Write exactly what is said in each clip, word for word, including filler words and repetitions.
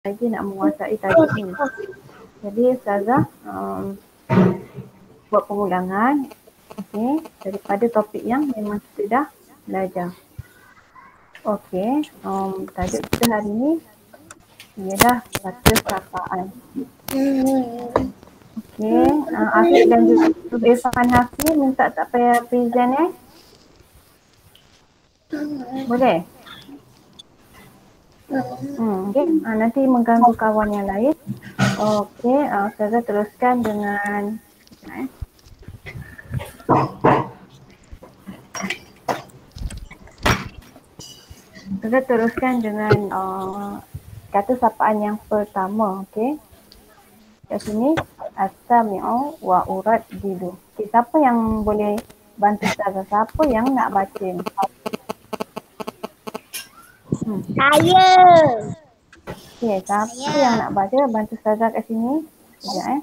lagi nak menguasai tajuk ni. Jadi Ustazah um, buat pengulangan okay, daripada topik yang memang kita dah belajar. Okey, um, tajuk kita hari ni ialah kata sapaan. Okey, uh, Afiq dan juga Irfan Hafiz minta tak payah present eh? Boleh? Hmm, okay. Uh, nanti mengganggu kawan yang lain. Okey, uh, Ustazah teruskan dengan eh. Ustazah teruskan dengan uh, kata sapaan yang pertama, okey. Kat sini as-sami'u wa urad didu. Okay, siapa yang boleh bantu Ustazah? Siapa yang nak baca ni? Hmm. Saya. Okay, siapa Saya. yang nak baca? Bantu Ustazah kat sini. Sekejap eh.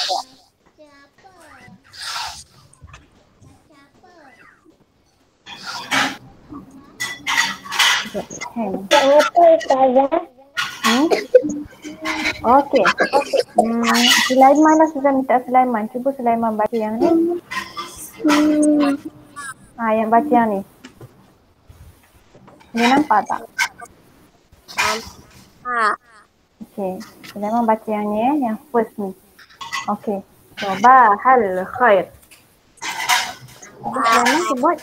Sekejap. Hang. Siapa Ustazah? Hmm? Okey. Hmm, Sulaiman lah, Ustazah minta Sulaiman. Cuba Sulaiman baca yang ni. Hmm. Ha, yang baca yang ni. Boleh nampak tak? Nampak. Okey. Sulaiman baca yang ni eh. Yang first ni. Okey. Sabahal khair. Cuba Sulaiman sebut.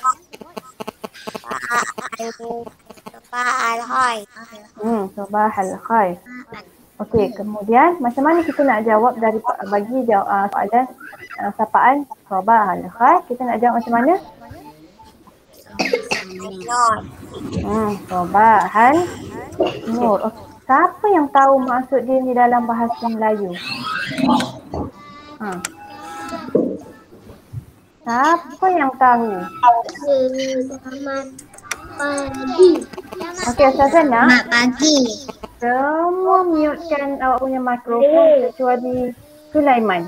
Sabahal khair. Hmm, sabahal khair. Okey, kemudian macam mana kita nak jawab dari bagi jawab uh, soalan uh, sapaan sabahal khair, kita nak jawab macam mana? Hmm, sabahal nur. Okay. Siapa yang tahu maksud dia ni dalam bahasa Melayu? Ha. Siapa yang tahu? Selamat pagi. Okey, Ustazah nak Selamat pagi. semua mutekan awak punya mikrofon kecuali Sulaiman.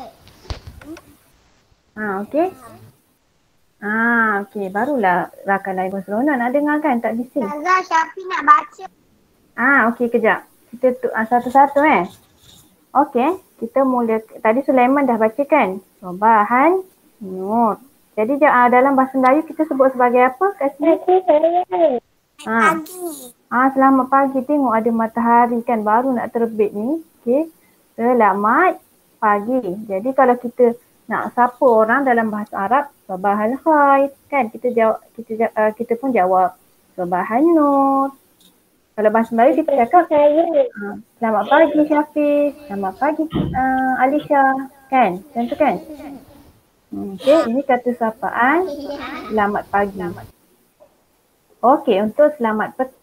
Ha, okey. Ah, okey. Barulah rakan lain pun seronok nak dengar kan? Tak bising. Ustazah, Syafiq nak baca. Ah, okey, kejap. Kita tu ah, satu-satu eh. Okey, kita mula. Tadi Sulaiman dah baca kan? Sobahan nur. Jadi ah, dalam bahasa Melayu kita sebut sebagai apa kat sini? Ah. Ah, selamat pagi. Tengok ada matahari kan baru nak terbit ni. Okey. Selamat pagi. Jadi kalau kita nak sapa orang dalam bahasa Arab, sabahal khair kan? Kita jawab kita uh, kita pun jawab sabahan nur. Kalau bahasa Melayu kita cakap uh, selamat pagi Syafiq, selamat pagi uh, Alisha kan? Macam tu kan? Hmm, okey, ini kata sapaan selamat pagi. Okey, untuk selamat petang.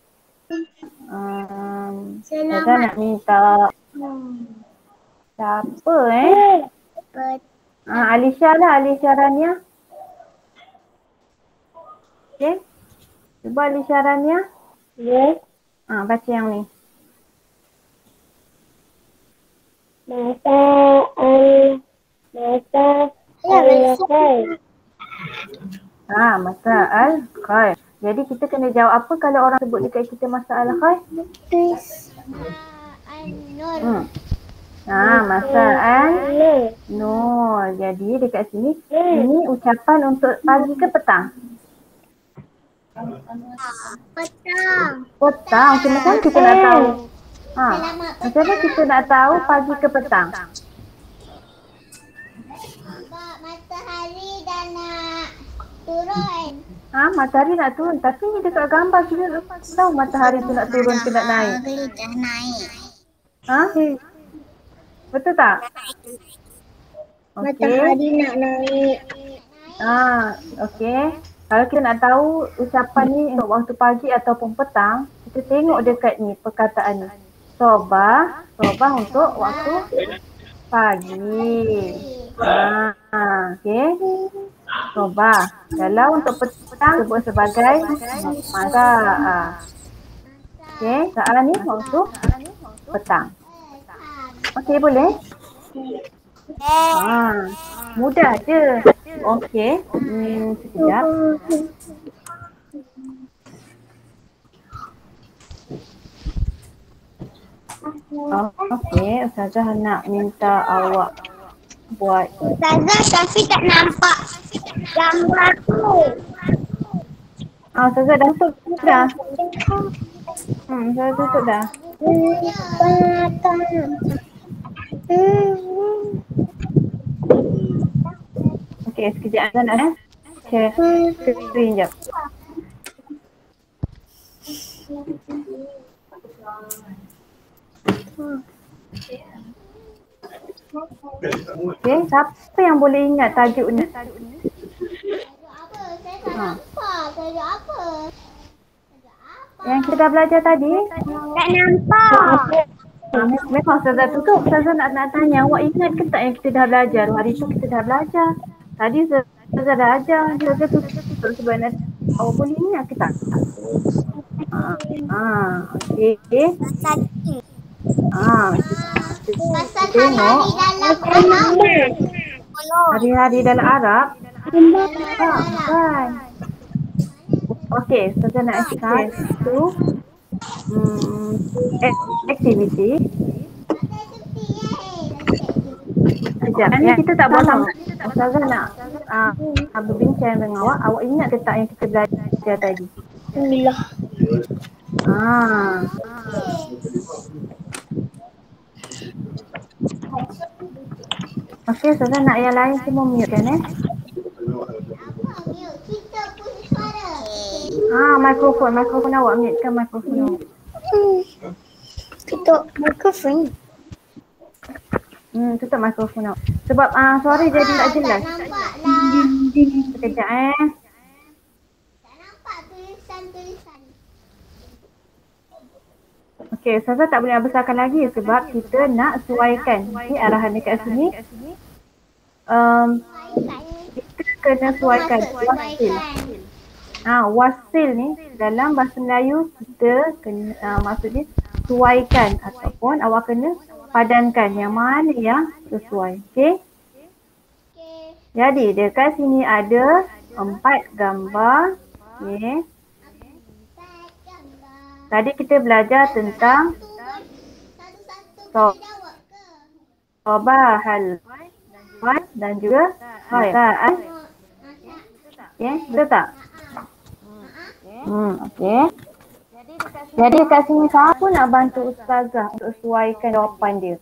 Um, saya nak minta siapa eh? Ah, Alisha lah, Alisha Rania. Okey. Cuba Alisha Rania. Yes. Ah, baca yang ni. Masa al masa al-khair. Ah, masa al-khair. Jadi kita kena jawab apa kalau orang sebut dekat kita masa al-khair? Hmm. Ah, masa al-nur. Jadi dekat sini, ini ucapan untuk pagi ke petang? Petang. Petang. Okay, macam mana kita nak tahu? Ha, macam mana kita nak tahu pagi ke petang? Sebab matahari dah nak turun. Ha, matahari nak turun. Tapi ni dekat gambar kita tahu matahari tu nak turun ke nak naik. Matahari dah naik. Ha? Betul tak? Okay. Matahari nak naik. Ah, okey. Kalau kita nak tahu ucapan ni untuk waktu pagi ataupun petang, kita tengok dekat ni perkataan ni. Sobah, sobah untuk waktu pagi. Ah, okey. Sobah. Kalau untuk petang sebut sebagai masa. Ah. Okey, soalan ni waktu petang. Okey, boleh? Ah, mudah je. Okey. Hmm, sekejap. Oh, okey, Ustazah nak minta awak buat. Ustazah, Safi tak nampak gambar tu. Ah, Ustazah dah tutup dah. Hmm, Ustazah tutup dah. Okey, sekejap Ustazah nak eh. Share screen jap. Okey, siapa yang boleh ingat tajuk ni? Tajuk apa? Saya tak Ha. nampak. Tajuk apa? Yang kita dah belajar tadi? Tak nampak. Ha, memang Ustazah tutup. Ustazah nak, nak tanya, awak ingat ke tak yang kita dah belajar? Hari tu kita dah belajar. Tadi Ustazah dah ajar. Ustazah tutup sebab nak awak boleh ingat ke tak? Ha, ha okey. Ha, Pasal tengok hari-hari dalam Arab. hari-hari dalam Arab. Ha, kan. Okey, Ustazah nak explain tu. Hmm, aktiviti. Sekejap, ni kita tak boleh. Ustazah nak uh, berbincang dengan awak. Awak ingat ke tak yang kita belajar tadi? Alhamdulillah. Ah. Okey, Ustazah nak yang lain semua mute kan eh? Kita pun suara. Ah, mikrofon, mikrofon awak mute kan mikrofon awak. Tutup mikrofon. Hmm, tutup mikrofon awak. Sebab ah uh, suara jadi tak jelas. Nampak lah. Sekejap eh. Tak nampak tulisan-tulisan. Okey, Ustazah tak boleh nak besarkan lagi sebab kita nak sesuaikan. Ni arahan dekat sini. Um, kita kena sesuaikan wasil. Ah, wasil ni dalam bahasa Melayu kita kena uh, maksudnya sesuaikan ataupun awak kena padankan yang mana yang sesuai. Okey? Jadi dekat sini ada empat gambar. Okey. Tadi kita belajar tentang sobahal dan juga masaan. Okey, betul tak? Hmm, okey. Jadi kat sini siapa nak bantu Ustazah untuk sesuaikan jawapan dia?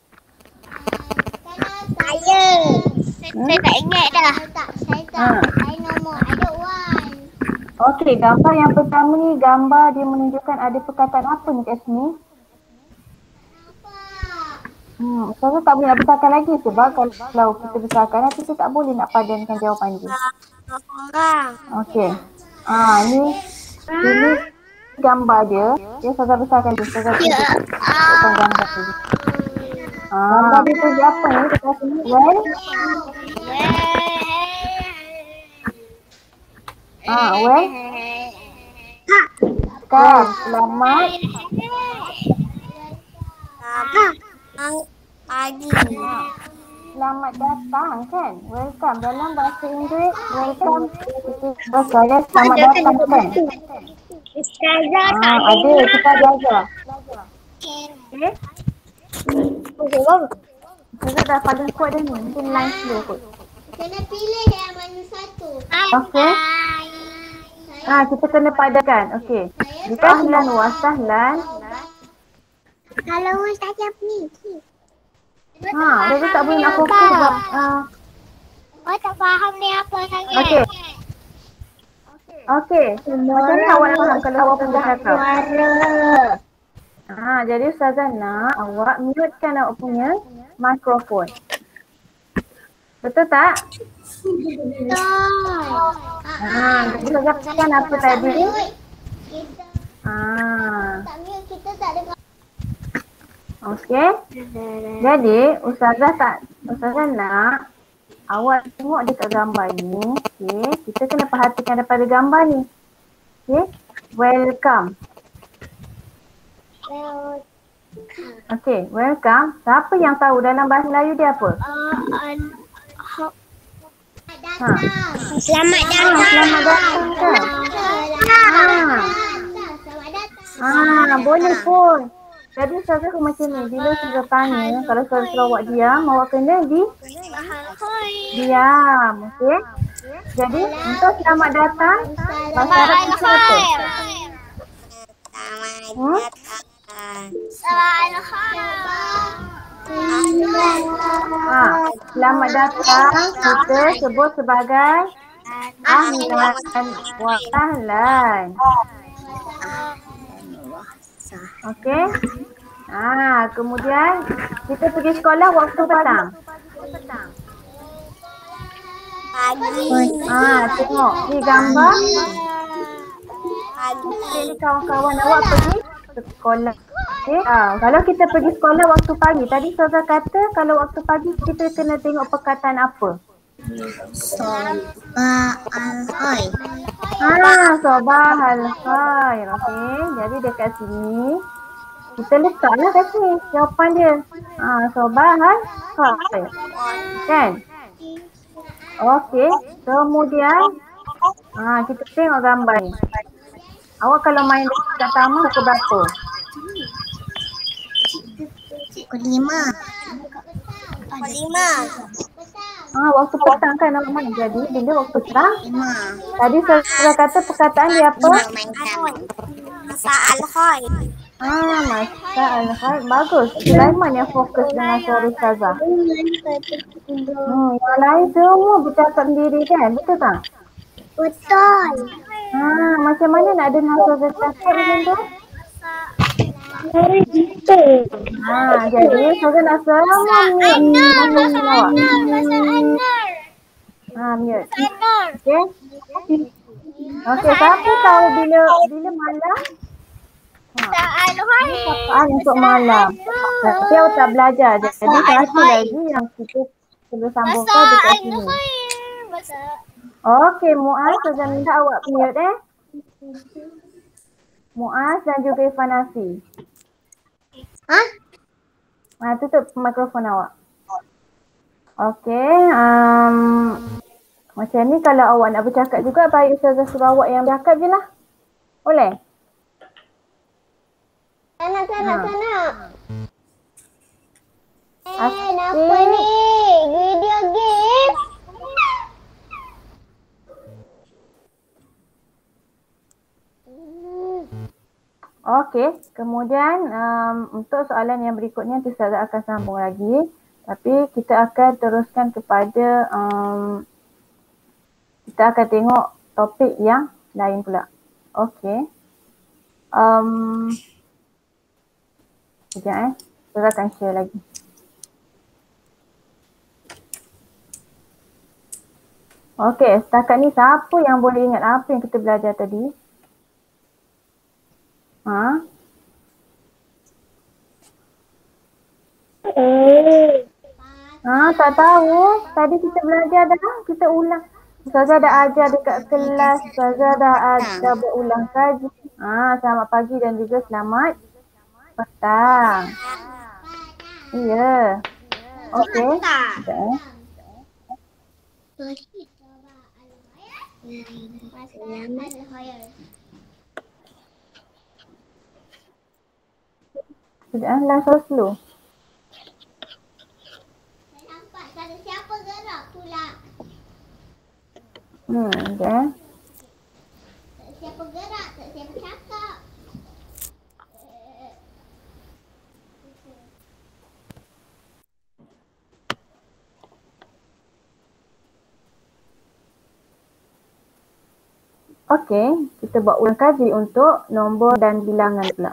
Saya. Hmm? Saya tak ingat dah. Saya tak. Saya tak. Ha. Saya nombor ada one. Okey, gambar yang pertama ni gambar dia menunjukkan ada perkataan apa ni kat sini? Hmm, Ustazah tak boleh nak besarkan lagi sebab kalau kita besarkan nanti kita tak boleh nak padankan jawapan dia. Okey. Ah, ni ini gambar dia. Dia Ustazah besarkan dia. Ustazah tunjukkan gambar dia. Ah, gambar dia tu apa ni dekat sini? Well. Ah, well. Kan, selamat. Pagi. Selamat datang kan? Welcome. Dalam bahasa Inggeris, welcome. Kita saya selamat datang kan? Ustazah tak Ah, ada. Kita belajar. Okay? Kita dah paling kuat dah ni. Mungkin line slow kot. Kena pilih yang mana satu. Okay? Ah, kita kena padankan. Okay. Sahlan wa sahlan. Kalau Ustazah ni. Ha, saya tak boleh nak fokus sebab ah. Oh, tak faham ni apa sangat. Okey. Okey. Macam mana awak nak faham kalau awak pun bercakap? Suara. Ha, jadi Ustazah nak awak mutekan awak punya mikrofon. Betul tak? Betul. Ha, jadi Ustazah katakan apa tadi? Kita Ha. tak mute, kita tak dengar. Okey. Jadi Ustazah tak Ustazah nak awak tengok dekat gambar ni. Okey, kita kena perhatikan daripada gambar ni. Okey. Welcome. Okey, welcome. Siapa yang tahu dalam bahasa Melayu dia apa? Ha. Selamat Ha, datang. selamat datang kan? Ha. Selamat datang. Ha, boleh pun. Jadi Ustazah macam ni, bila Ustazah tanya, kalau Ustazah suruh awak diam, awak kena di diam, okey? Jadi untuk selamat datang, bahasa Arab kita apa? Hmm? Ha, selamat datang kita sebut sebagai ahlan wa sahlan. Okey? Ha, kemudian kita pergi sekolah waktu petang. Pagi. Ha, tengok ni gambar. Ini kawan-kawan awak pergi sekolah. Okay. Ha, kalau kita pergi sekolah waktu pagi, tadi Ustazah kata kalau waktu pagi kita kena tengok perkataan apa? Sabah al-khair. Ha, sabah al-khair. Okey, jadi dekat sini kita letaklah kat sini jawapan dia. Ha, sabah al-khair. Kan? Okey, kemudian ha, kita tengok gambar ni. Awak kalau main dekat taman pukul berapa? Pukul lima. Pukul lima. Ah, waktu petang kan awak main. Jadi bila waktu petang? Lima. Tadi saya kata perkataan dia apa? Lima main taman. Masa al-khair. Ah, masa al-khair. Bagus. Sulaiman yang fokus dengan suara Ustazah. Hmm, yang lain semua bercakap sendiri kan? Betul tak? Betul. Ah, macam mana nak dengar Ustazah cakap macam tu? Ah, jadi Ustazah nak semua mute. Masa awak. Ah, mute. Okey. Okey, siapa tahu bila bila malam? Perkataan untuk malam. Tapi awak tak belajar. Jadi satu lagi yang kita perlu sambungkan dekat sini. Okey, Muaz, Ustazah minta awak mute eh. Muaz dan juga Irfan Afi. Ha? Ah, tutup mikrofon awak. Okey, um, macam ni kalau awak nak bercakap juga, baik Ustazah suruh awak yang bercakap je lah. Boleh? Sana, sana, Ha. sana. Eh, Asyik. apa ni? Video game? Okey, kemudian um, untuk soalan yang berikutnya nanti Ustazah akan sambung lagi. Tapi kita akan teruskan kepada, um, kita akan tengok topik yang lain pula. Okey. Um, sekejap eh, Ustazah akan share lagi. Okey, setakat ni siapa yang boleh ingat apa yang kita belajar tadi? Ha? Ha, tak tahu. Tadi kita belajar dah, kita ulang. Ustazah dah ajar dekat kelas, Ustazah dah ajar buat ulang kaji. Ha, selamat pagi dan juga selamat petang. Ya. Okey. Sekejap eh. Selamat al-khair. Sekejap eh, langsung slow. Saya nampak tak ada siapa gerak pula. Hmm, sekejap eh. Tak ada siapa gerak, tak ada siapa cakap. Okey, kita buat ulang kaji untuk nombor dan bilangan pula.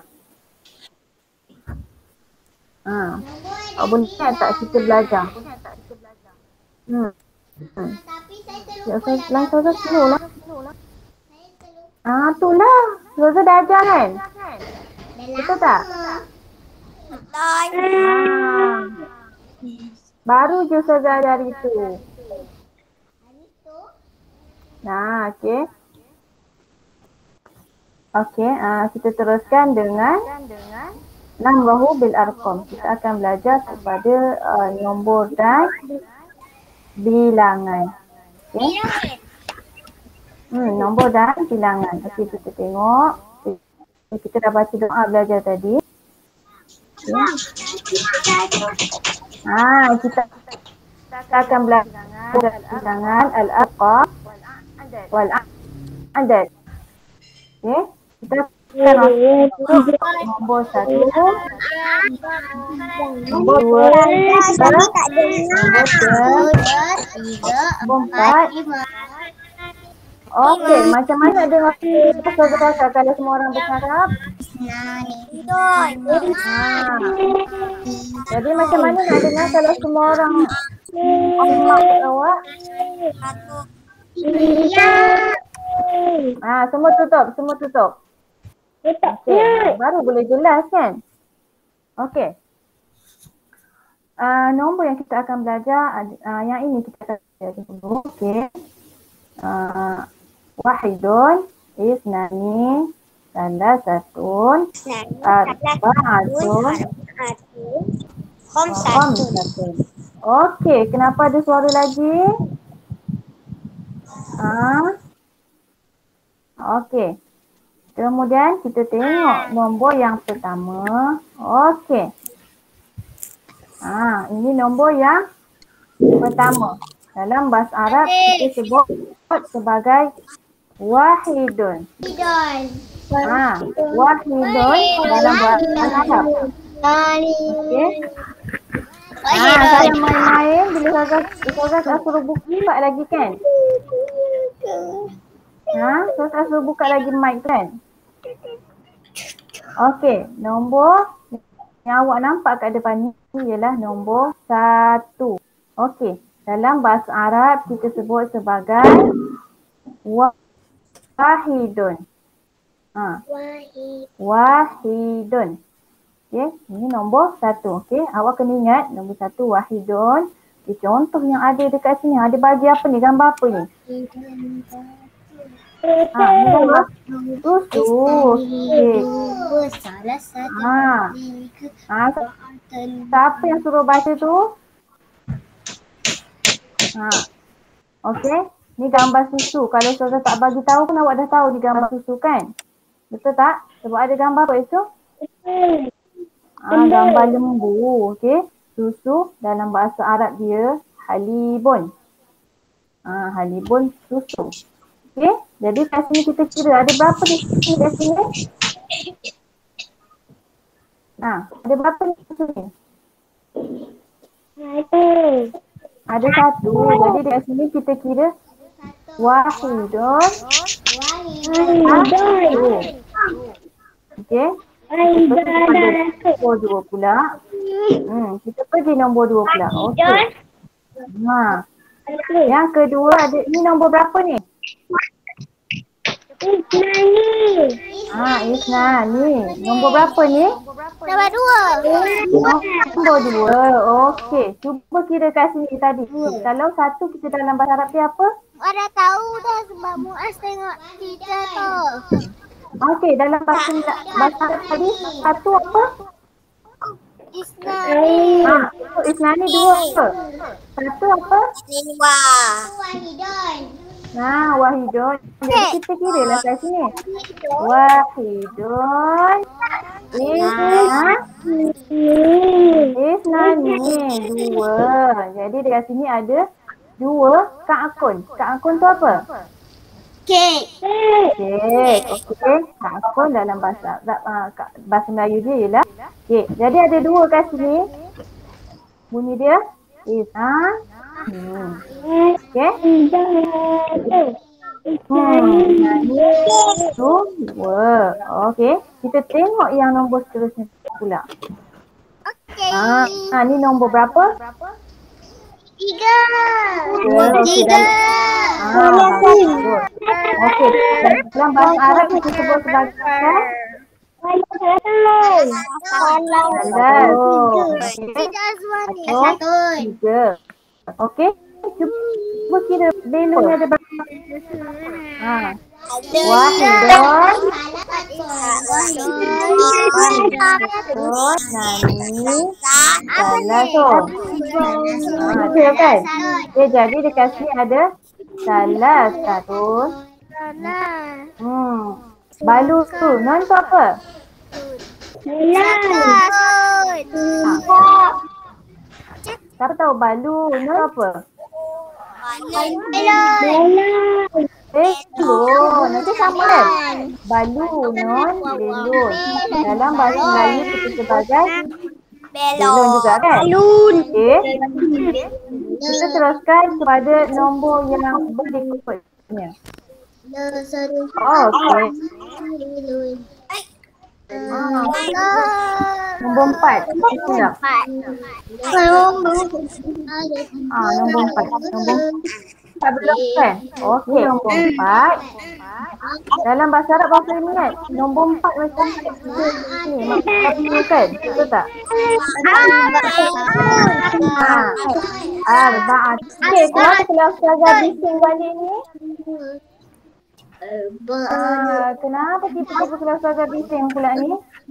Ha, awak boleh ingat tak kita belajar? Hmm. Hmm. Tapi saya Ya, terlupa saya langsung saja slow lah. Saya terlupa. Ah, tu lah. Ustazah dah ajar kan? Betul tak? Betul. Ah. Baru je Ustazah ajar itu. Nah, okey. Okey, uh, kita teruskan dengan Nahwahu bil arqam. Kita akan belajar kepada uh, nombor dan bilangan. Okey. Hmm, nombor dan bilangan. Okey, kita tengok. Okay, kita dah baca doa belajar tadi. Ah, kita akan belajar bilangan al-arqam wal adad. Okey, kita akan masuk nombor satu, nombor dua, nombor tiga, nombor empat. Okey, macam mana dengar saudara kalau semua orang bercakap? Ah. Jadi macam mana nak dengar kalau semua orang awak awak? Ah, semua tutup, semua tutup. Okey, baru boleh jelas kan? Okey. Uh, nombor yang kita akan belajar, uh, yang ini kita akan belajar dulu. Okey. Uh, wahidun, isnani, salasatun, arba'atun, khamsatun. Okey, kenapa ada suara lagi? Ah. Okey. Kemudian kita tengok nombor yang pertama. Okey. Ah, ini nombor yang pertama. Dalam bahasa Arab kita sebut sebagai wahidun. Ah, wahidun dalam bahasa Arab. Okey. Ah, saya main-main bila Ustazah Ustazah suruh buka lagi kan? Ha, Ustazah suruh buka lagi mic kan? Okey, nombor yang awak nampak kat depan ni ialah nombor satu. Okey, dalam bahasa Arab kita sebut sebagai wahidun. Ha. Wahidun. Okey, ini nombor satu. Okey, awak kena ingat nombor satu wahidun. Okay, contoh yang ada dekat sini, ada bagi apa ni? Gambar apa ni? Ha, ni gambar susu. Okey. Ha. Ha, siapa yang suruh baca tu? Ha. Okey, ni gambar susu. Kalau Ustazah tak bagi tahu pun awak dah tahu ni gambar susu kan? Betul tak? Sebab ada gambar apa itu? Ah, gambar lembu, okey. Susu dalam bahasa Arab dia halibun. Ah, halibun susu. Okey, jadi kat sini kita kira ada berapa di sini kat sini? Ah, ada berapa di sini? Ada satu. Jadi dekat sini kita kira wahidun. Wahidun. Okey. Kita pergi nombor dua pula. Hmm, kita pergi nombor dua pula. Okey. Ha. Yang kedua ada, ni nombor berapa ni? Isnani. Ha, isnani. Nombor berapa ni? Nombor dua. Nombor dua. Okey. Cuba kira kat sini tadi. Kalau satu kita dalam bahasa Arab dia apa? Orang tahu dah sebab Muaz tengok cerita tu. Okey, dalam bahasa bahasa Arab tadi satu apa? Isnani. Ha, isnani dua apa? Satu apa? Lima. Wahidun. Nah, wahidun. Jadi kita kira lah kat sini. Wahidun. Isnani. Isnani. Dua. Jadi dekat sini ada dua ka'akun. Ka'akun tu apa? Kek. Kek. Okey. Ka'akun dalam bahasa uh, bahasa Melayu dia ialah kek. Jadi ada dua kat sini. Bunyi dia Isnani. Hmm. Okey. Hmm. Dua. Okey. Kita tengok yang nombor seterusnya pula. Okey. Ha, ha, ni nombor berapa? Tiga. Tiga. Tiga. Ah, bagus. Okey. Dalam bahasa Arab kita sebut sebagai salah. Tiga Azwani. Satu. Tiga. Okey. Cuba kira bela ni ada berapa? Ha. Wahidun. Wahidun. Nani. Salatun. Ha, betul kan? Okay, jadi dekat sini ada salasatun. Hmm. Balu tu. Non tu apa? Balon. Siapa tahu balun itu apa? Balon. Belon. Nanti sama kan? Balun, non, belon. Dalam bahasa Melayu kita sebagai belon juga kan? Balun. Okey. Kita teruskan kepada nombor yang berikutnya. Oh, okey. Ah, nombor empat. Tidak. Ah, nombor empat. Nombor empat belum kan? Okey, nombor empat. Dalam bahasa Arab apa ini kan? Nombor empat macam ni. Macam kan? Betul tak? Ah, arba'at. Okey, kenapa kalau Ustazah bising balik ni? Ah, kenapa tiba-tiba kalau Ustazah bising pula ni?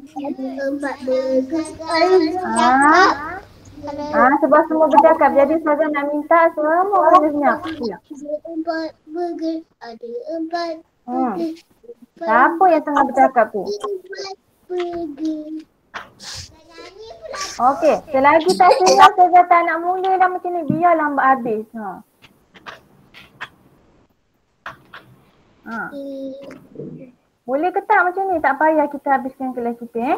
Ah, ah, sebab semua bercakap. Jadi Ustazah nak minta semua kena senyap. Empat burger, ada empat Hmm. burger. Siapa yang tengah bercakap tu? Empat burger. Okey, selagi tak silap Ustazah tak nak mula dah macam ni. Biar lambat habis. Ha. Ha. Boleh ke tak macam ni? Tak payah kita habiskan kelas kita eh.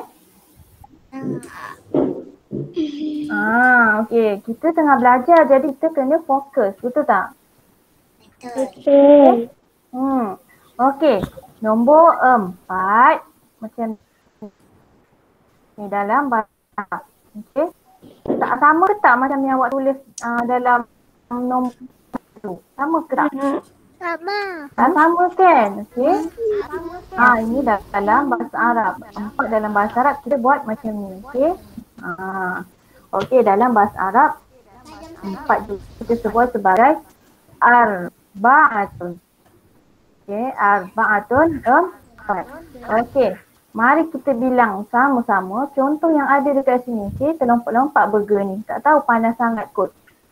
Ah, okey. Kita tengah belajar jadi kita kena fokus. Betul tak? Betul. Hmm. Okey. Nombor empat. Macam ni dalam bahasa. Okey. Tak sama ke tak macam yang awak tulis uh, dalam nombor tu? Sama ke tak? Sama. Tak sama kan? Okey. Ha, ini dah dalam bahasa Arab. Empat dalam bahasa Arab kita buat macam ni. Okey. Ha. Okey, dalam bahasa Arab empat tu kita sebut sebagai arba'atun. Okey, arba'atun empat. Okey. Mari kita bilang sama-sama contoh yang ada dekat sini. Okey, terlompat-lompat burger ni. Tak tahu panas sangat kot.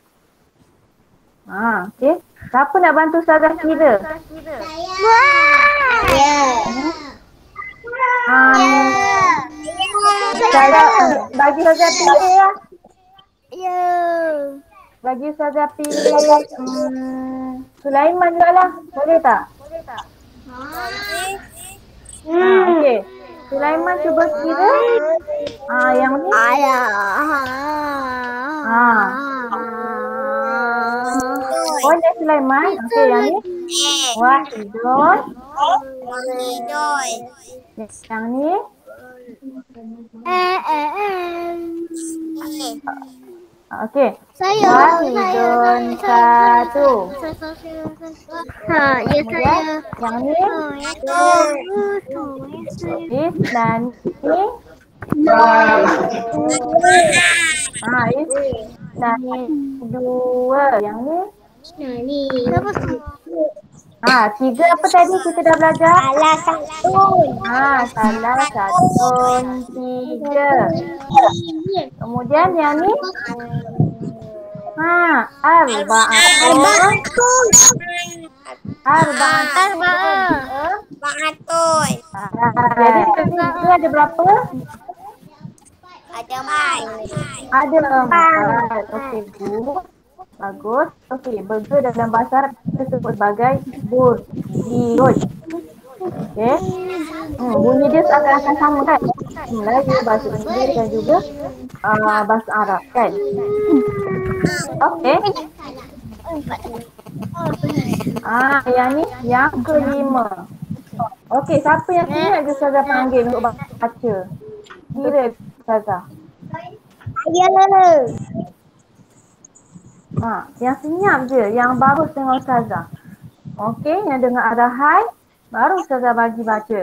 Ha, okey. Siapa nak bantu Ustazah kira? Ya. Um, Ustazah bagi Ustazah pilih lah. Ya. Bagi Ustazah pilih um, Sulaiman juga lah. Boleh tak? Ha, okey. Sulaiman cuba kira. Ah, yang ni. Ayah. Ah. Boleh Sulaiman. Okey, yang ni. Wahidun. Yang ni. Eh, eh, eh. Okey. Saya. Wahidun satu. Ha, ya saya. Yang ni. Isnan ni. Ha, isnan ni dua. Yang ni. Ni. Ha, tiga apa tadi kita dah belajar? Salah satu. Ha, salah satu, tiga. Kemudian yang ni? Ha, arba'atun. Arba'atun. Arba'atun. Jadi tiga ada berapa? Ada empat. Ada empat. Okey, good. Bagus. Okey, burger dalam bahasa Arab kita sebut sebagai burgerun. Okey. Hmm, bunyi dia akan-akan sama kan? Melayu, bahasa Inggeris dan juga uh, bahasa Arab kan? Okey. Ah, yang ni yang kelima. Okey, siapa yang ingat je Ustazah panggil untuk baca? Kira Ustazah. Ya. Ha, yang senyap je, yang baru dengan Ustazah. Okey, yang dengar arahan, baru Ustazah bagi baca.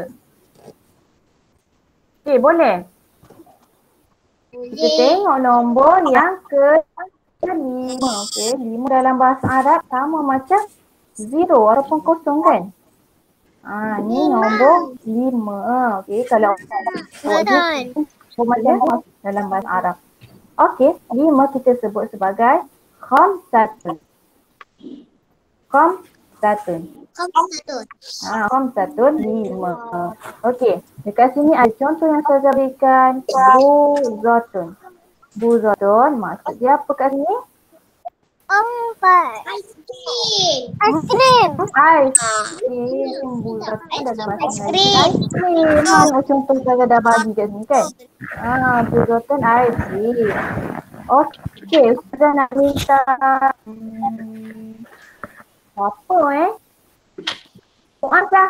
Okey, boleh? Kita tengok nombor yang ke lima. Okey, lima dalam bahasa Arab sama macam zero walaupun kosong kan? Ha, ni nombor lima. Okey, kalau Betul. so macam dalam bahasa Arab. Okey, lima kita sebut sebagai khamsatun. Khamsatun. Komsatun. Ah, Komsatun lima. Okey, dekat sini ada contoh yang saya berikan. Buzatun. Buzatun maksud dia apa kat sini? Empat. Aiskrim. Aiskrim. Ais krim. Buzatun dalam bahasa Melayu. Aiskrim. Aiskrim. Ha, contoh saya dah bagi kat sini kan. Ah, buzatun aiskrim. Okey, sudah nak minta hmm, apa eh? Muaz lah.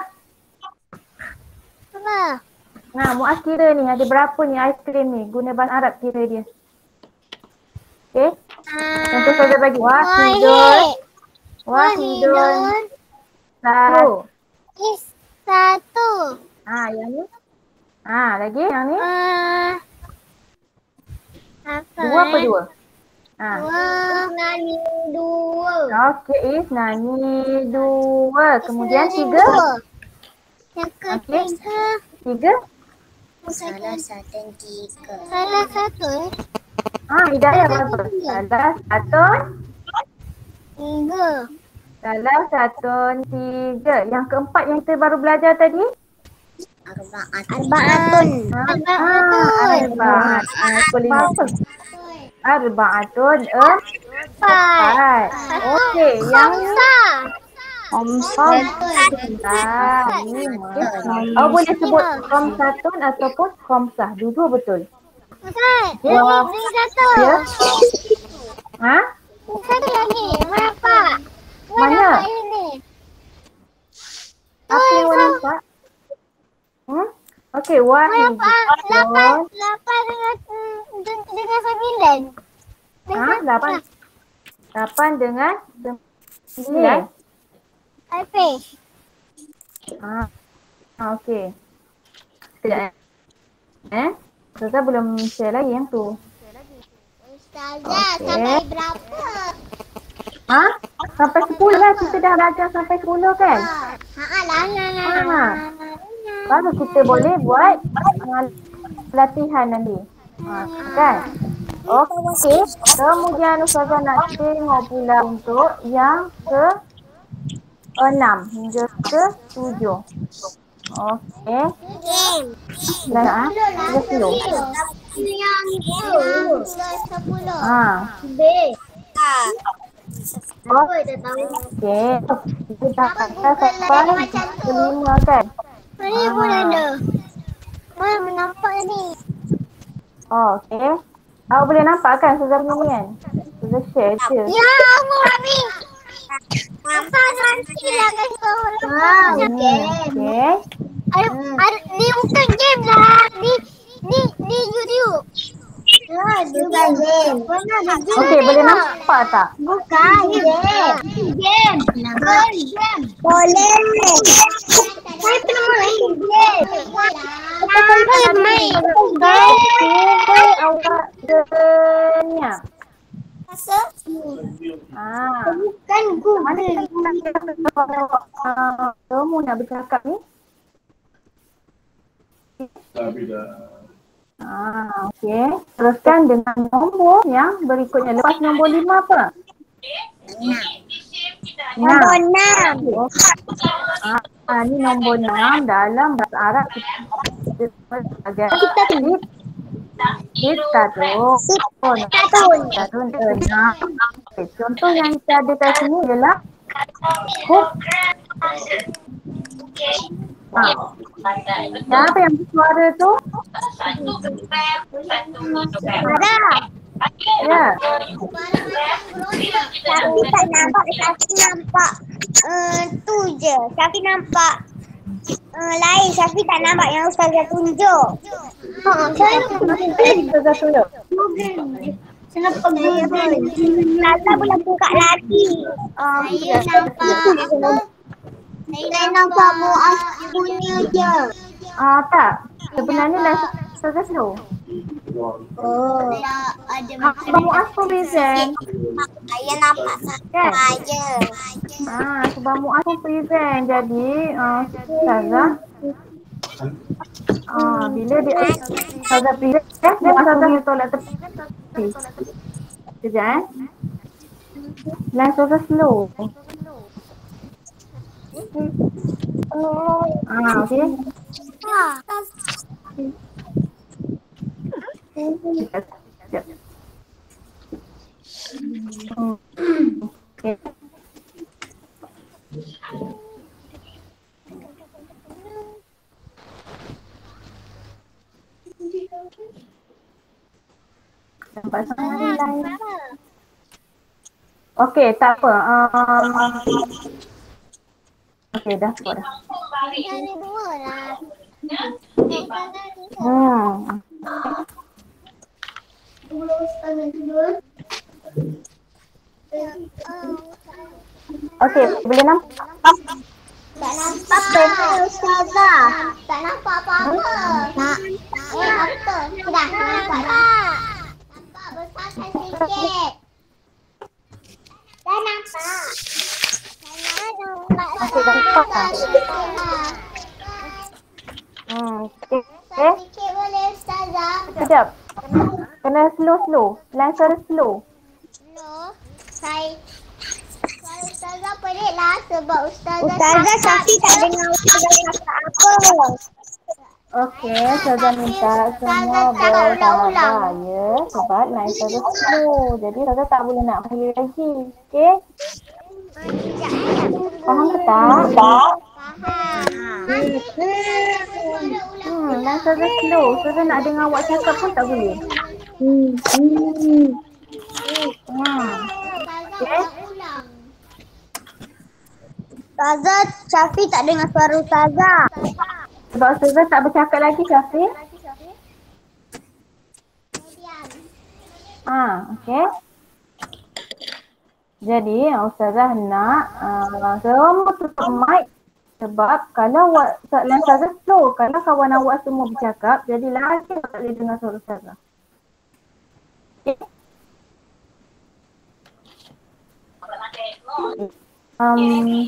Apa? Nah, Muaz kira ni ada berapa ni aiskrim ni? Guna bahasa Arab kira dia. Okey. Contoh saja bagi. Wahidun. Wahidun. Satu. Is satu. Ah, yang ni. Ah, lagi yang ni. Uh, apa? Dua apa eh? dua? Ah. Dua. Nani dua. Okey, Isnani dua. Kemudian Isnani tiga. dua. Yang Okey. ketiga. Tiga. Salah satu dan tiga. Salah satu. Ah, hidayah berapa? Salah satu. Tiga. Salah satu, tiga. Yang keempat yang kita baru belajar tadi? Arba'atun. Arba'atun. Arba'atun. Arba'atun. Arba'atun. Empat. Okey, yang Komsah. Oh, boleh sebut komsatun ataupun komsah. Dua-dua betul. Ustaz, Ya. ini satu. Ya. Ha? Satu lagi. Berapa? Mana? Ini. Apa yang awak nampak? Hmm? Okey, wahid. Lapan. Lapan dengan dengan sembilan. Ha? Lapan. Lapan dengan sembilan. Habis. Ah, ah okey. Sekejap eh. Eh? Ustazah belum share lagi yang tu. Ustazah, Okey. sampai berapa? Ha? Sampai sepuluh lah. Kita dah belajar sampai sepuluh kan? Haa, lah, lah, lah. Ha. Baru kita boleh buat uh, latihan nanti. Ha, kan? Okey. Kemudian Ustazah nak tengok pula untuk yang ke enam hingga ke tujuh. Okey. Game. Dah ah? Tiga puluh. Yang sepuluh. Ha. B. Apa dah tahu? Okey. Kita dah sampai kelima kan? Ini pun ada. Mana menampak ni? Okey. Awak boleh nampak kan Ustazah ni kan? Ustazah share je. Ya, aku habis. Nampak nanti lah kasi tahu. Ah, okey. Ada, ada, ni bukan game lah. Ni, ni, ni YouTube. Ah, bukan game. Mana ada game? Okey, boleh nampak tak? Bukan game. Game. Bukan game. Boleh. Saya pernah main game. Saya main Baik, cuba awak dengar. Masa? Ah. Bukan Google. Ah, kamu nak bercakap ni? Tapi dah. Ah, okey. Teruskan dengan nombor yang berikutnya. Lepas nombor lima apa? Nombor enam. Ah, ah, ni nombor enam dalam bahasa Arab kita sebagai sit. Sitatun. Sitatun enam. Okay, contoh yang kita ada kat sini adalah hub. Ah. Siapa yang bersuara tu? Ada. Ya. Tapi tak nampak, tapi nampak uh, tu je. Tapi nampak uh, lain. Tapi tak nampak yang Ustazah tunjuk. Ha, saya Ustazah tunjuk. Kenapa Google? Ustazah boleh buka lagi. Ah, Saya nampak. Saya nampak Muaz punya je. Ah, tak. Sebenarnya dah Ustazah slow. Oh. Ada Abang Muaz pun present. Saya nampak Kan? saja. Ah, sebab Muaz pun present. Jadi, uh, Ustazah ah, bila dia Ustazah present, eh, dia Ustazah yang tolak tepi. Sekejap eh. Line Ustazah slow. Ah, okey. Sekejap, sekejap. Hmm, okey. Nampak sangat lain. Okey, tak apa. Um, okey, dah apa dah. Hmm. Okey, boleh nampak? Tak nampak apa Ustazah. Tak nampak apa-apa. Tak. Eh, apa? Sudah nampak dah. Nampak besarkan sikit. Dah nampak. Okey, dah nampak tak? Hmm, okey. Besar sikit boleh Ustazah. Sekejap. Kena slow-slow. Line suara slow. Slow. Saya suara Ustazah peliklah sebab Ustazah Ustazah Syafi tak dengar Ustazah cakap apa. Okey, saya minta semua bersabar ya. Sebab line suara slow. Jadi saya tak boleh nak panggil lagi. Okey? Faham ke tak? Faham. Hmm, line suara slow. Saya nak dengar awak cakap pun tak boleh. Hmm. Hmm. Okey? Ustazah Syafi tak dengar suara Ustazah. Sebab Ustazah tak bercakap lagi, Syafiq. Ah, okey. Jadi Ustazah nak uh, semua tutup mic sebab kalau awak line Ustazah slow, kalau kawan awak semua bercakap, jadi lagi tak boleh dengar suara Ustazah. Okay. Um,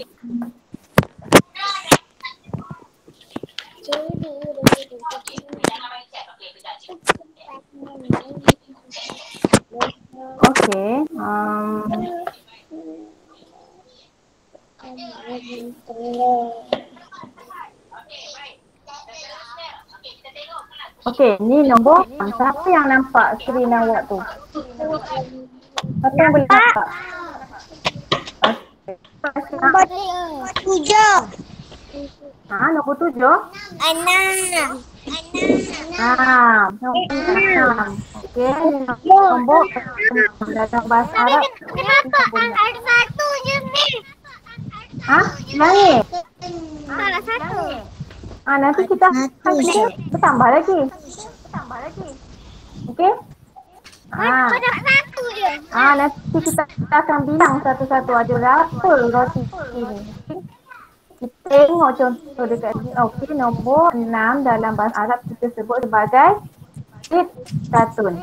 Okey. Um, Okey, ni nombor. Siapa yang nampak skrin awak tu? Siapa yang boleh nampak? Okay. Nombor tujuh. Ha, nombor tujuh? Enam. Ah, nombor enam. Okey, nombor enam dalam bahasa Arab. Kenapa ada satu je ni? Ha? Langit. Salah satu. Ah, nanti kita akan bertambah lagi. Bertambah lagi. Okey? Ah. Ada satu je. Ah, nanti kita akan bilang satu-satu ada berapa roti ini. Kita tengok contoh dekat sini. Okey, nombor enam dalam bahasa Arab kita sebut sebagai sitatun.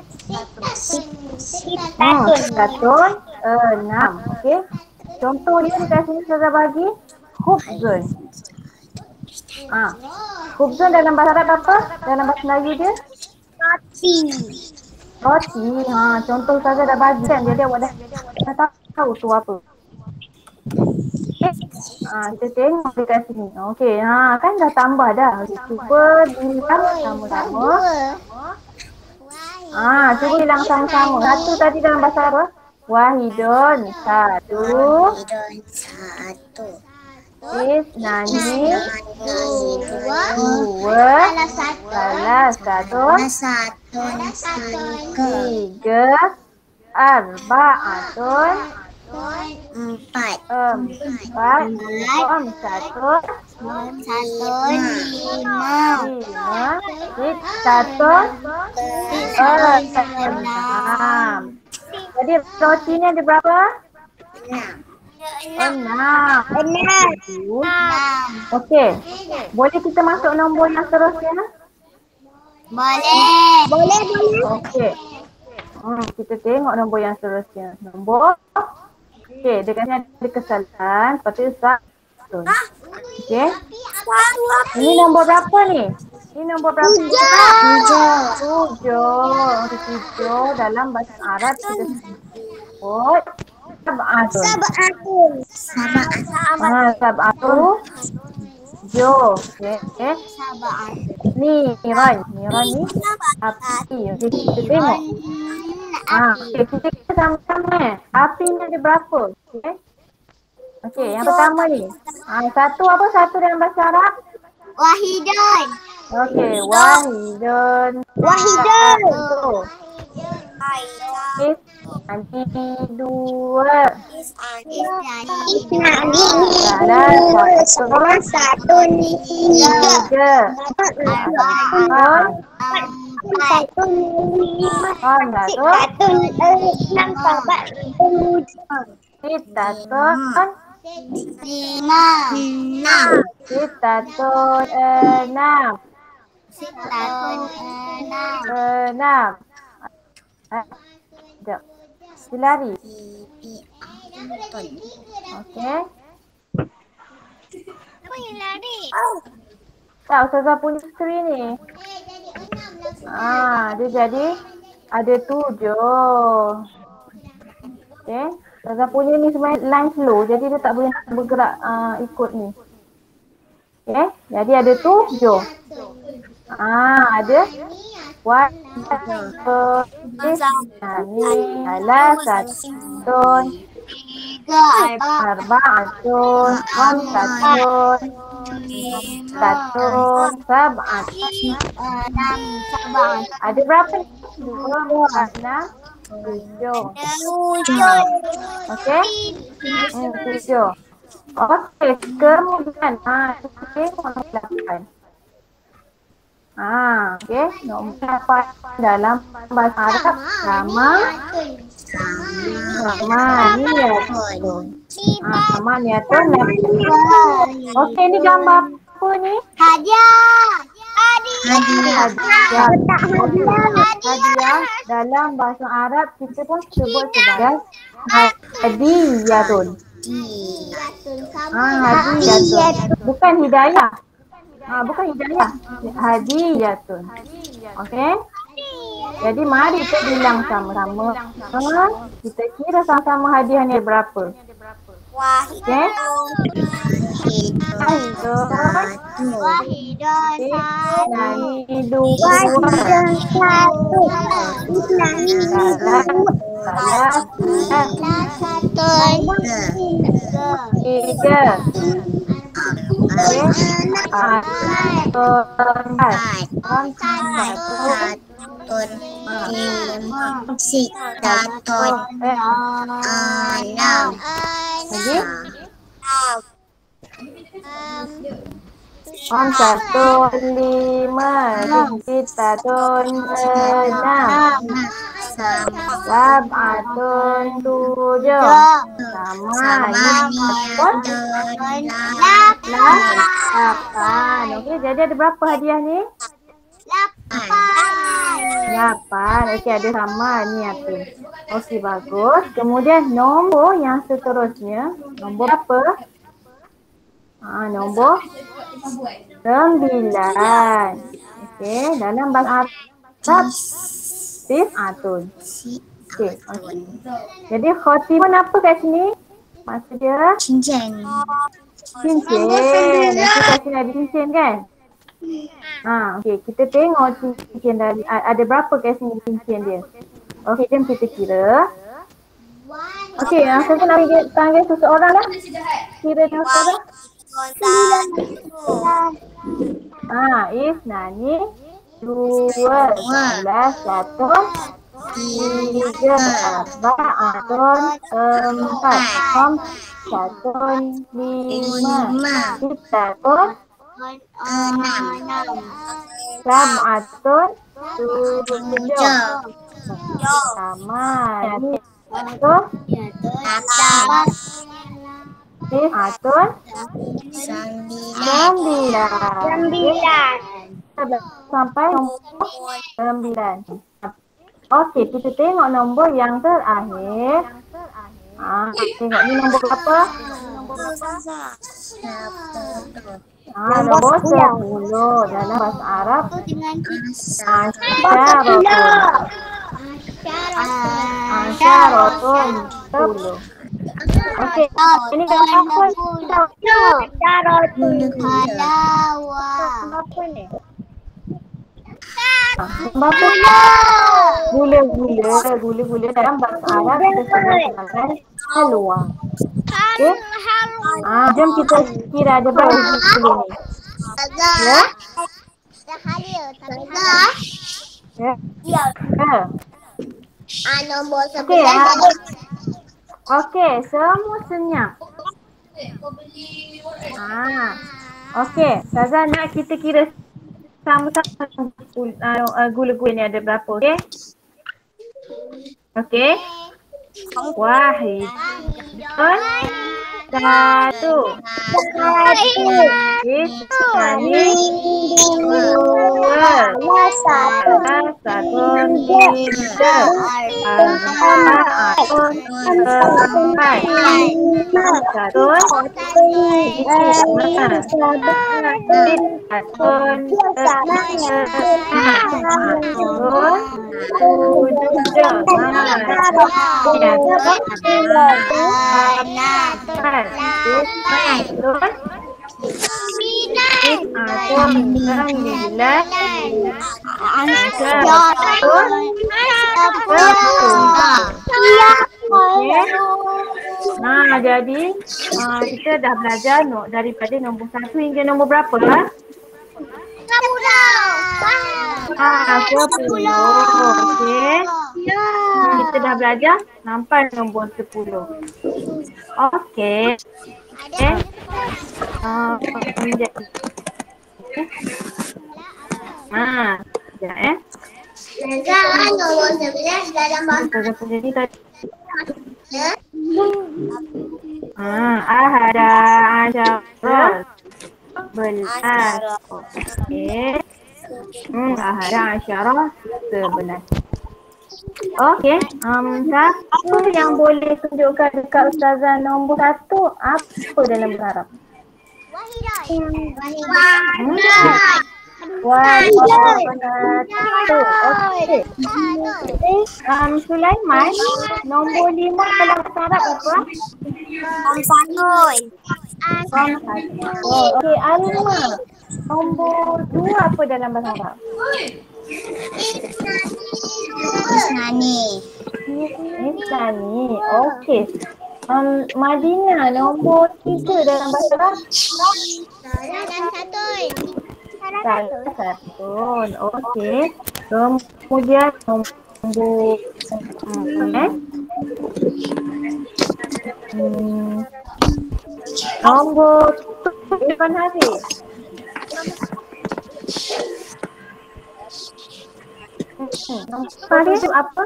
Hmm, sitatun enam. Okey. Contoh dia dekat sini saya bagi khubzun. Ah, khubzun dalam bahasa Arab apa? Dalam bahasa Melayu dia? Roti. Roti. Ha, contoh saya dah bagi kan. Jadi awak dah, dah tahu tu apa. Okay. Ha, kita tengok dekat sini. Okey, ha, kan dah tambah dah. Okay, cuba bilang sama-sama. Ha, cuba bilang sama-sama. Satu tadi dalam bahasa apa? Wahidun. Satu. Wahidun satu. Isnani. Dua. Dua. Salah satu. satu. Tiga. Arba'atun. Empat. Empat. Om satu. Satu. Lima. Lima. Satu. Enam. Jadi rotinya ada berapa? Enam. Enam. Okey. Boleh kita masuk nombor yang seterusnya? Boleh. Boleh, boleh. Okey. Hmm, kita tengok nombor yang seterusnya. Nombor. Okey, dekat sini ada kesalahan. Seperti satu. Okey. Ini nombor berapa ni? Ini nombor berapa? Tujuh. Tujuh. Tujuh dalam bahasa Arab kita sebut Sab'atun. Sab'atun. Ah, sab'atu. Jo. Okay. Niran. Niran ni api. Jadi kita tengok. Ah, okay. Kita kita sama-sama eh. Api ni ada berapa? Okay. Okey, yang pertama ni. Ah, satu apa? Satu dalam bahasa Arab? Wahidun. Okey, wahidun. Wahidun. Satu. Okey, nanti dua. Isnani. Salah satu. Satu ni. Tiga. Empat. Satu lima. Oh, satu. Satu enam. Satu Kita tun. lima. Enam. Kita tun enam. Satu enam. Enam. Eh, sekejap. Dia lari. Okey. Apa yang lari? Tak, Ustazah punya screen ni. Ah, dia jadi ada tujuh. Okey. Ustazah punya ni sebenarnya line slow. Jadi dia tak boleh bergerak uh, ikut ni. Okey. Jadi ada tujuh. Ah, ada What? Ini adalah satu, arba'atun, khamsatun, satu, sab'atun. Ada berapa? Dua, enam, tujuh. Okey? Hmm, tujuh. Okey, kemudian ah, okey, nombor lapan. Ah, okey. Nombor lapan dalam bahasa Arab sama sama niyatun. Ah, sama niyatun. Okey, ni gambar apa ni? Hadiah. Hadiah. Hadiah. Hadiah dalam bahasa Arab kita pun sebut sebagai hadiyatun. Ah, hadiyatun. Bukan hidayah. Ah, bukan hidayah. Hadiyatun. Okey. Jadi mari kita bilang sama-sama. Kita kira sama-sama hadiah ni berapa. Okey. Wahidun. Wahidun Nani dua. Wahidun satu. Nani Salah. Salah. satu. Tiga. Okey. Satu. Satu. Enam. Lagi? Om satu lima, kita tun enam, sab'atun tujuh, sama ni lapan. Okey, jadi ada berapa hadiah ni? Lapan. Okey, ada sama ni apa? Okey, bagus. Kemudian nombor yang seterusnya, nombor apa? Ah, nombor sembilan. Okey, dalam bahasa Arab tis'atun. Okey, okey. Jadi khotimun apa kat sini? Maksud dia? Cincin. Cincin. Nanti kat sini ada cincin kan? Ha, okey, kita tengok cincin dari ada berapa kat sini cincin dia. Okey, jom kita kira. Okey, yang saya nak panggil, panggil seseorang lah. Kira dengan seseorang. Ah, isnani dua, sebelas, satu, tiga, arba'atun, empat, satu, lima, sittatun, Enam. sab'atun, tujuh, sama, satu, tis'atun, sembilan. Sembilan. Sampai nombor sembilan. Okey, kita tengok nombor yang terakhir. Ah, tengok ni nombor berapa? Ah, nombor sepuluh dalam bahasa Arab. Asyaratun. Asyaratun. Sepuluh. Okey, ini gambar apa? Cara Hmm, halawa. apa ni? Gambar apa? Gula-gula, gula-gula dalam bahasa Arab kita sebut sebagai halwa. Okey? Ah, jom kita kira ada berapa biji gula ni. Ya? Dah halia tapi Ya. ya. Ya. Ah, nombor Okey, sebelas. ah. Okey, semua senyap. Ah. Okey, Ustazah nak kita kira sama-sama uh, gula-gula ni ada berapa, okey? Okey. Wahid. Satu. Isnani. Dua. Satu. Satu. Tiga. Empat. Empat. Satu. Nah, jadi uh, kita dah belajar no, daripada nombor satu hingga nombor berapa lah? Ah, sepuluh. Okey. Kita dah belajar sampai nombor sepuluh. Okey. Okay. Uh, sekejap. Ah, sekejap eh. Sekarang nombor sebelas dalam bahasa. Kita jadi tadi. Ah, ahada asyara. Belas. Okey. Hmm, ahada asyara sebelas. Okey, um, siapa yang boleh tunjukkan dekat Ustazah nombor satu apa dalam bahasa Arab? Wahidah. Wahidah. Wahidah. Okey. Um, Sulaiman, nombor lima dalam bahasa Arab apa? Ampanul. Oh, okey, Alma. Nombor dua apa dalam bahasa Arab? Isnani. Isnani. Okey. Um, Madinah, nombor tiga dalam bahasa Arab? Salah satu. Salah satu. Okey. Kemudian nombor hmm, eh? Hmm. Nombor Irfan Hafiz. Hmm. Nombor Hafiz apa?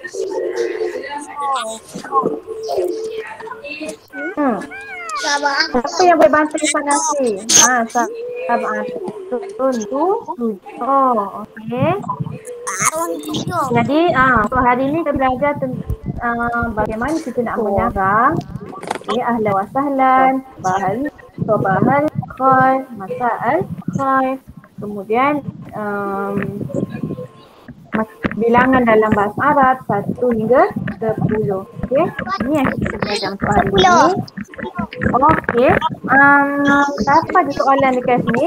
Hmm. Siapa yang boleh bantu Irfan Hafiz? Ha, sabar. Tujuh. Oh, okey. Jadi, ah, uh, hari ini kita belajar tentang uh, bagaimana kita nak menyarang okay, ahlan wa sahlan, bahal, sobahal, khol, masa'al, khol. Kemudian um, bilangan dalam bahasa Arab satu hingga sepuluh. Okey, ini yang kita belajar untuk hari ini. Okey, um, siapa ada soalan dekat sini?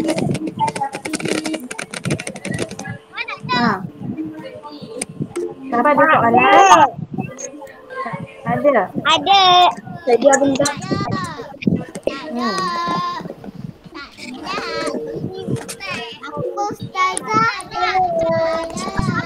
Ha. Siapa ada soalan? Ada? Ada. Jadi apa ni? Hmm. Aku Ustazah ada.